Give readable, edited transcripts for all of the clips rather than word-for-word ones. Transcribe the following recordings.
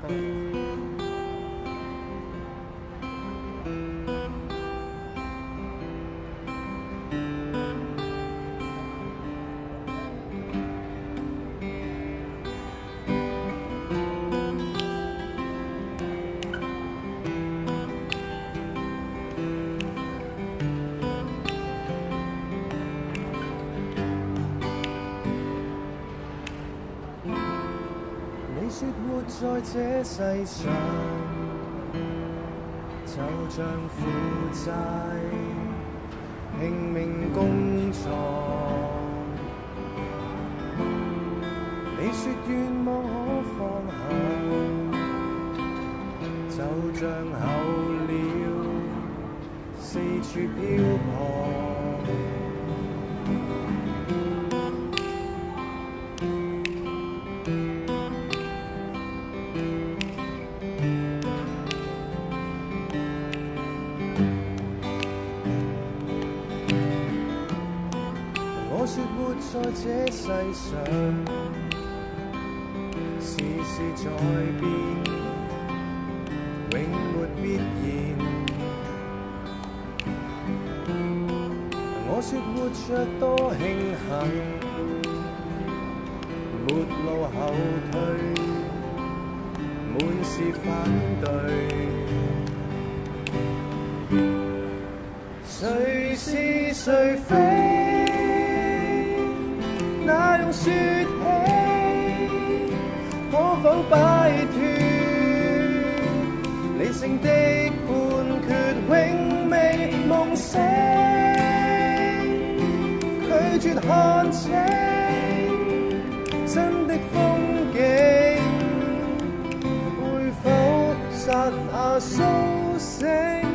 说活在这世上，就像负债拼命工作。你说愿望可放下，就像候鸟四处漂泊。 我说活在这世上，事事在变，永没必然。我说活着多庆幸，没路後退，滿是反對。誰是誰非？ 那用說起，可否擺脫理性的判決，永未夢醒，拒絕看清真的風景，會否剎那甦醒？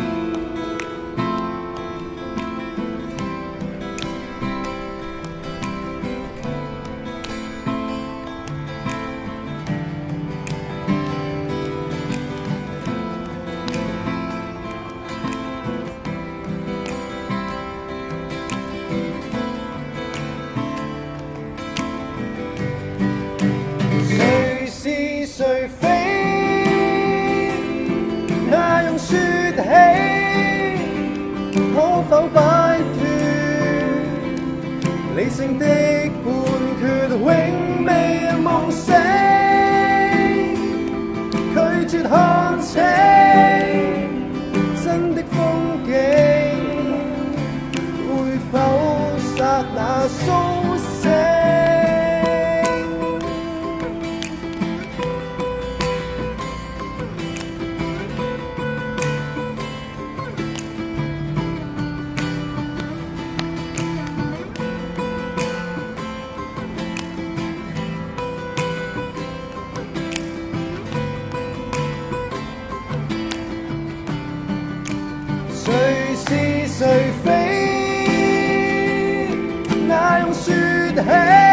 誰非？那用說起，可否擺脫理性的判決，永未夢醒，拒絕看清真的風景，會否剎那甦醒？ 誰是誰非？那用說起，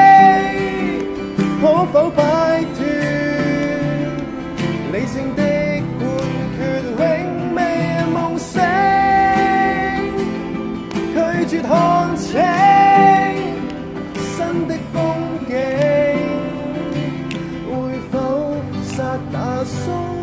可否擺脫理性的判決，永未夢醒，拒絕看清新的風景，會否剎那甦？